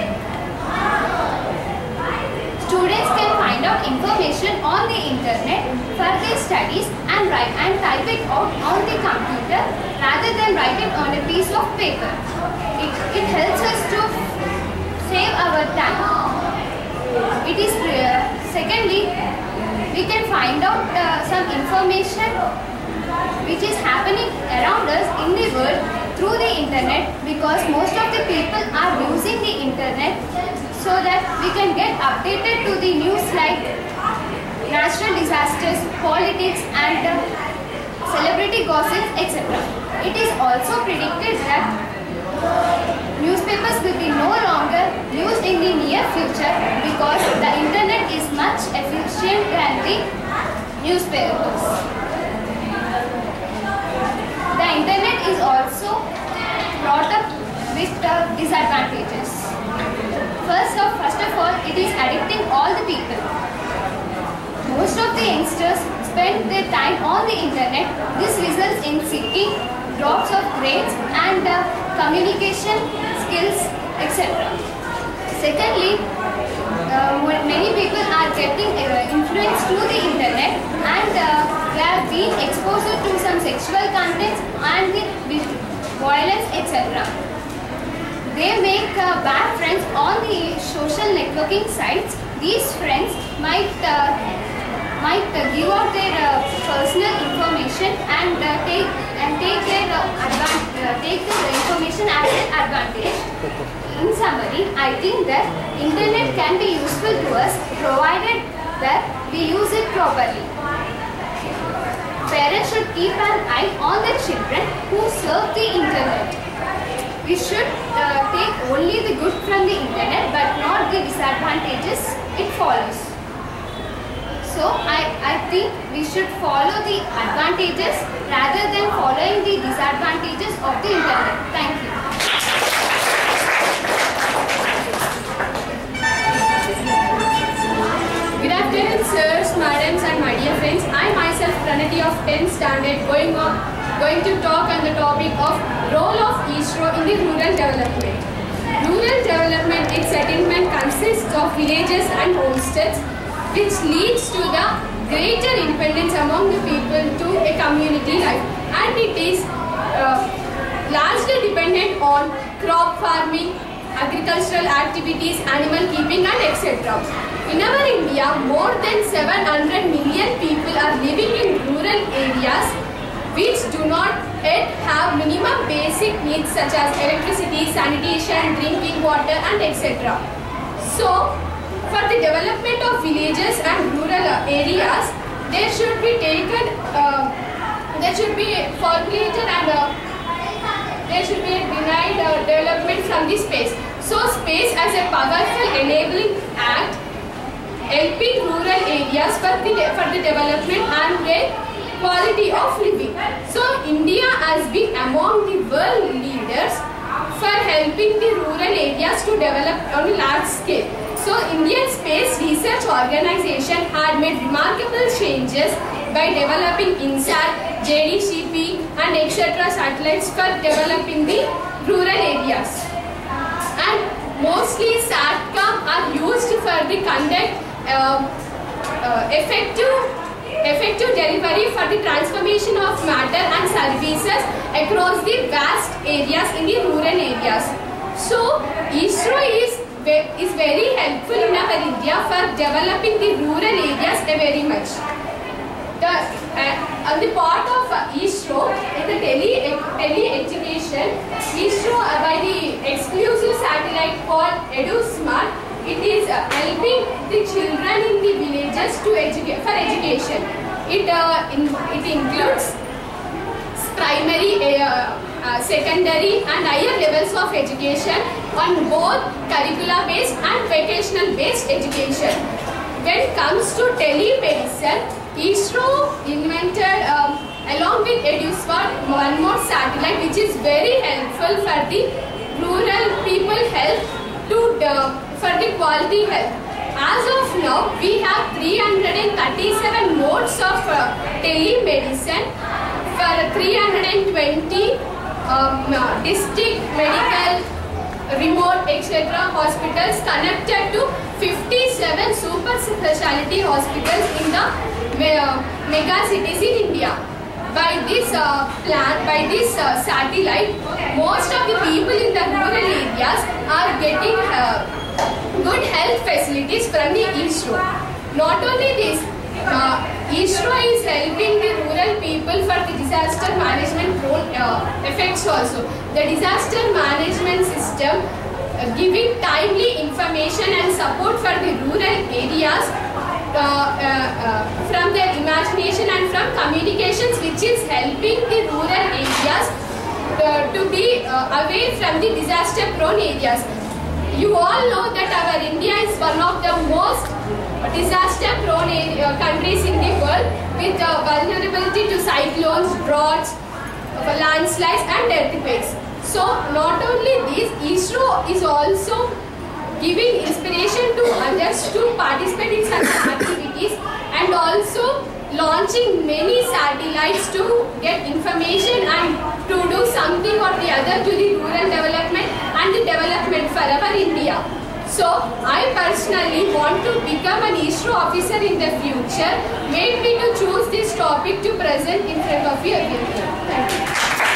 S3: Students can find out information on the internet for their studies and write and type it out on the computer rather than write it on a piece of paper. It, it helps us to save our time. It is uh, secondly, we can find out uh, some information which is happening around us in the world through the internet, because most of the people are using the internet so that we can get updated to the news like natural disasters, politics and uh, celebrity gossips, et cetera. It is also predicted that newspapers will be no longer used in the near future because the internet is much efficient than the newspapers. The internet is also brought up with the disadvantages. First of, first of all, it is addicting all the people. Most of the youngsters spend their time on the internet. This results in seeking drops of grades and uh, communication skills, et cetera. Secondly, uh, many people are getting uh, influenced through the internet and uh, they are being exposed to some sexual contents and the violence, et cetera. They make uh, bad friends on the social networking sites. These friends might uh, might uh, give out their uh, personal information and uh, take and take their uh, advan uh, take their information as an advantage. In summary, I think that internet can be useful to us provided that we use it properly. Parents should keep an eye on the children who surf the internet. We should uh, take only the good from the internet but not the disadvantages it follows. So I, I think we should follow the advantages rather than following the disadvantages of the internet. Thank you.
S11: Good afternoon, sirs, madams and my dear friends. I myself, Pranati of tenth standard, going on going to talk on the topic of role of ISRO in the rural development. Rural development, its settlement consists of villages and homesteads, which leads to the greater independence among the people to a community life, and it is uh, largely dependent on crop farming, agricultural activities, animal keeping and et cetera. In our India, more than seven hundred million people are living in rural areas which do not yet have minimum basic needs such as electricity, sanitation, drinking water and et cetera. So, for the development of villages and rural areas, there should be taken, uh, there should be formulated and uh, there should be a denied uh, development from the space. So, space as a powerful enabling act helping rural areas for the, for the development and their quality of living. So, India has been among the world leaders for helping the rural areas to develop on a large scale. So, Indian Space Research Organization had made remarkable changes by developing INSAT, J D C P and et cetera satellites for developing the rural areas. And mostly SATCOM are used for the conduct uh, uh, effective effective delivery for the transformation of matter and services across the vast areas in the rural areas. So ISRO is is very helpful in our India for developing the rural areas very much. The uh, on the part of uh, ISRO in the tele tele education, ISRO uh, by the exclusive satellite called EduSmart, it is uh, helping the children in the villages to educate for education. It uh, in, it includes primary, uh, uh, secondary, and higher levels of education on both curricular-based and vocational-based education. When it comes to telemedicine, ISRO invented, um, along with EduSmart, one more satellite which is very helpful for the rural people health to uh, for the quality health. As of now, we have three hundred thirty-seven modes of uh, telemedicine for three hundred twenty um, uh, district medical, remote, et cetera hospitals connected to fifty-seven super specialty hospitals in the uh, mega cities in India. By this uh, plan, by this uh, satellite, most of the people in the rural areas are getting uh, good health facilities from the ISRO. Not only this, uh, ISRO is helping the rural people for the disaster management uh, effects also. The disaster management system uh, giving timely information and support for the rural areas uh, uh, uh, from their imagination and from communications, which is helping the rural areas uh, to be uh, away from the disaster prone areas. You all know that our India is one of the most disaster prone uh, countries in the world, with uh, vulnerability to cyclones, droughts, uh, landslides and earthquakes. So not only this, ISRO is also giving inspiration to others to participate in such activities, and also launching many satellites to get information and to do something or the other to the rural development and the development for our India. So I personally want to become an ISRO officer in the future. Made me to choose this topic to present in front of you again. Thank you.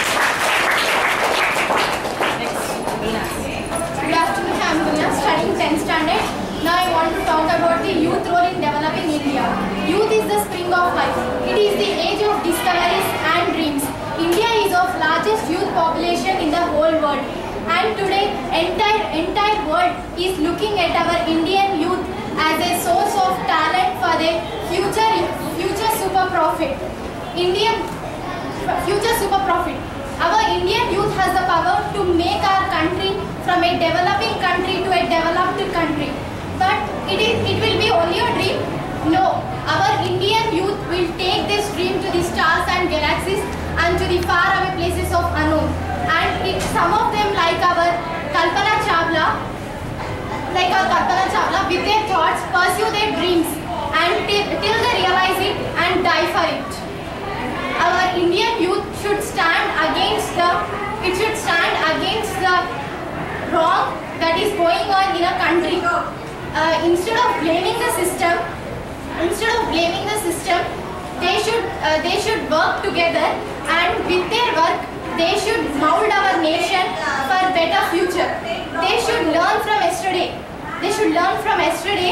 S3: Good afternoon, I am Gulna, studying tenth standard. Now I want to talk about the youth role in developing India. Youth is the spring of life. It is the age of discoveries and dreams. India is of largest youth population in the whole world. And today, entire entire world is looking at our Indian youth as a source of talent for their future future super profit. Indian future super profit. Our Indian youth has the power to make our country from a developing country to a developed country. But it is it will be only a dream? No. Our Indian youth will take this dream to the stars and galaxies and to the faraway places of unknown. And it, some of them, like our Kalpana Chawla, like our Kalpana Chawla, with their thoughts pursue their dreams and till, till they realize it and die for it. Our Indian youth should stand against the it should stand against the wrong that is going on in a country. Uh, instead of blaming the system, instead of blaming the system, they should uh, they should work together, and with their work they should mold our nation for a better future. They should learn from yesterday. They should learn from yesterday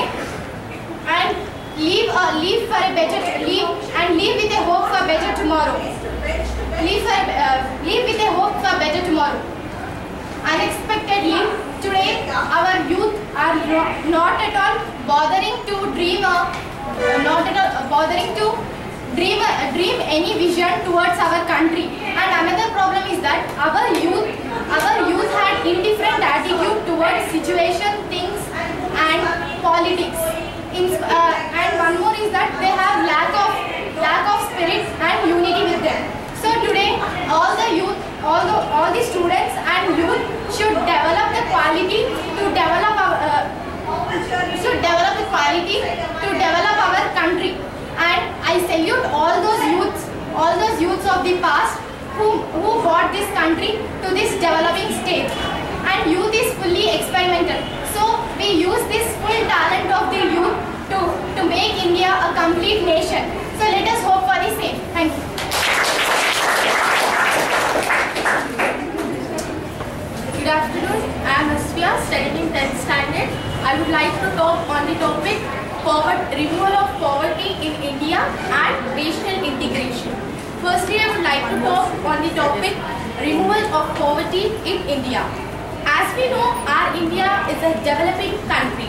S3: and live uh, live for a better live and live with a hope for better tomorrow. Live for uh, live with a hope for better tomorrow. Unexpectedly, today our youth are not at all bothering to dream, uh, not at all bothering to dream, uh, dream any vision towards our country. And another problem is that our youth, our youth had indifferent attitude towards situation, things, and politics. In, uh, and one more is that they have lack of lack of spirit and unity with them. So today, all the youth, all the all the students and youth should develop the quality to develop our uh, should develop the quality to develop our country. And I salute all those youths, all those youths of the past who who brought this country to this developing stage. And and youth is fully experimental. So we use this full talent of the youth to, to make India a complete nation. So let us hope for the same. Thank you.
S14: Good afternoon. I am Asfiya, studying in tenth standard. I would like to talk on the topic poverty, removal of poverty in India and racial integration. Firstly, I would like to talk on the topic removal of poverty in India. As we know, our India is a developing country.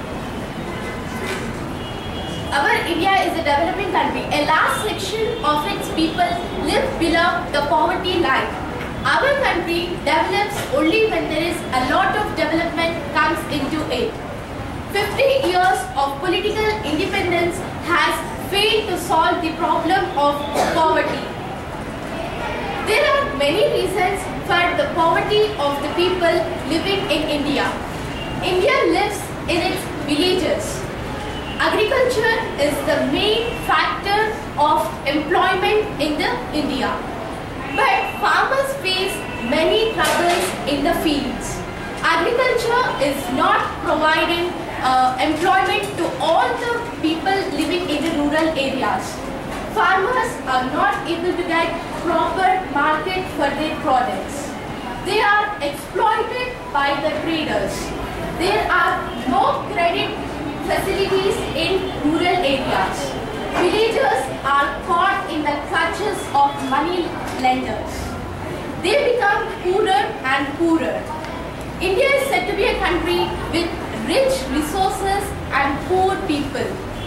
S14: Our India is a developing country. A large section of its people live below the poverty line. Our country develops only when there is a lot of development comes into it. fifty years of political independence has failed to solve the problem of poverty. There are many reasons for the poverty of the people living in India. India lives in its villages. Agriculture is the main factor of employment in the India. But farmers face many troubles in the fields. Agriculture is not providing uh, employment to all the people living in the rural areas. Farmers are not able to get proper market for their products. They are exploited by the traders. There are no credit facilities in rural areas. Villagers are caught in the clutches of money lenders. They become poorer and poorer. India is said to be a country with rich resources and poor people.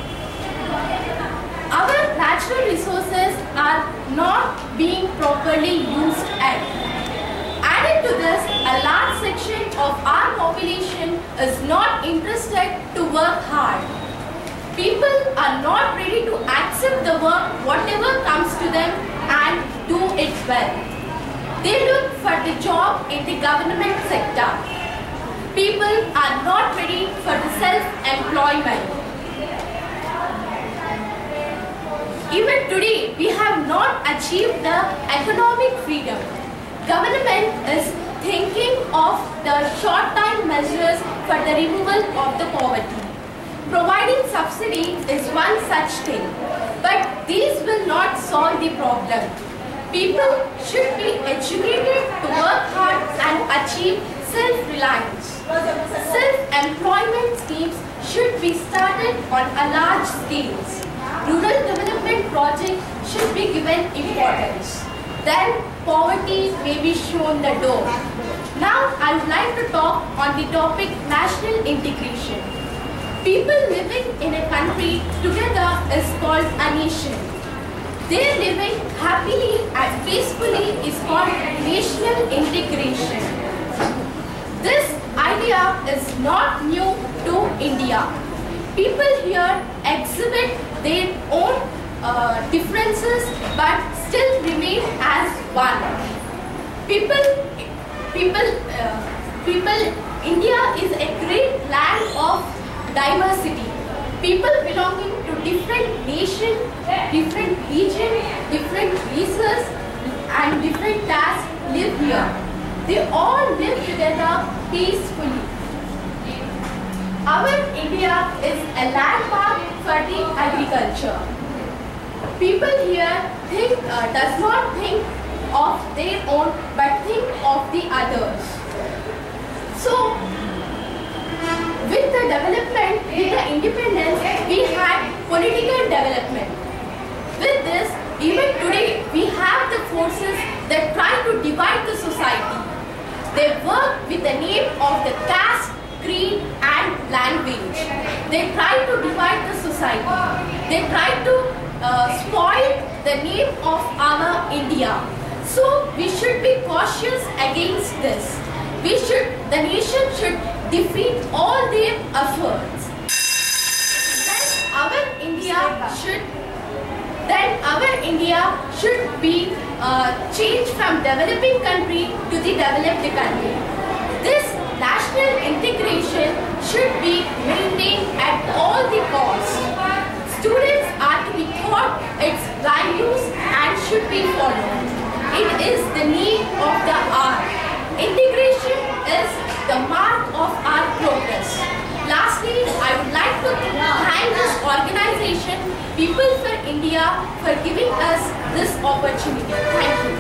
S14: Our natural resources are not being properly used at. Added to this, a large section of our population is not interested to work hard. People are not ready to accept the work, whatever comes to them, and do it well. They look for the job in the government sector. People are not ready for the self-employment. Even today, we have not achieved the economic freedom. Government is thinking of the short-time measures for the removal of the poverty. Providing subsidy is one such thing, but these will not solve the problem. People should be educated to work hard and achieve self-reliance. Self-employment schemes should be started on a large scale. Rural development projects should be given importance. Then poverty may be shown the door. Now I would like to talk on the topic national integration. People living in a country together is called a nation. Their living happily and peacefully is called national integration. This idea is not new to India. People here exhibit their own uh, differences but still remain as one. People, people, uh, people, India is a great land of diversity. People belonging to different nations, different regions, different races and different castes live here. They all live together peacefully. Our India is a landmark for the agriculture. People here think, uh, does not think of their own but think of the others. So, with the development, with the independence, we had political development. With this, even today, we have the forces that try to divide the society. They work with the name of the caste, creed and language. They try to divide the society. They try to uh, spoil the name of our India. So we should be cautious against this. We should, the nation should defeat all their efforts. Then our India should, then our India should be uh, changed from developing country to the developed country. This national integration should be maintained at all the costs. Students are to be taught its values and should be followed. It is the need of the hour. Integration is
S8: to thank this organization, People for India, for giving us this opportunity. Thank you.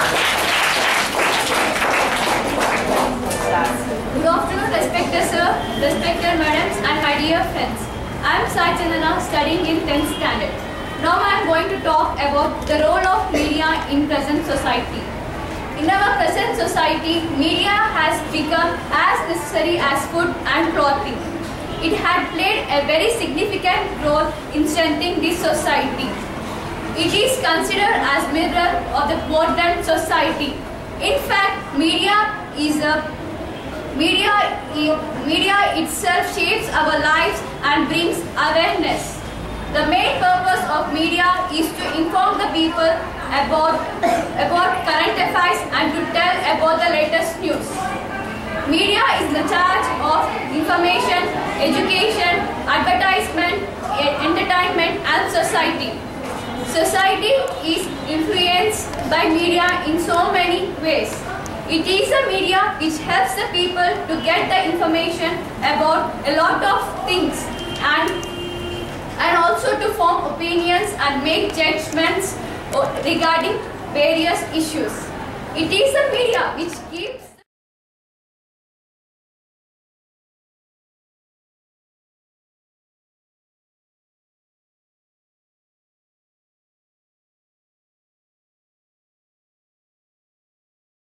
S15: Good afternoon, respected sir, respected madams, and my dear friends. I am Sai Chandana, studying in tenth standard. Now I am going to talk about the role of media in present society. In our present society, media has become as necessary as food and clothing. It had played a very significant role in strengthening this society. It is considered as mirror of the modern society. In fact, media is a media, media itself shapes our lives and brings awareness. The main purpose of media is to inform the people about, about current affairs and to tell about the latest news. Media is the charge of information, education, advertisement, entertainment and society. Society is influenced by media in so many ways. It is a media which helps the people to get the information about a lot of things and and also to form opinions and make judgments regarding various issues. It is a media which keeps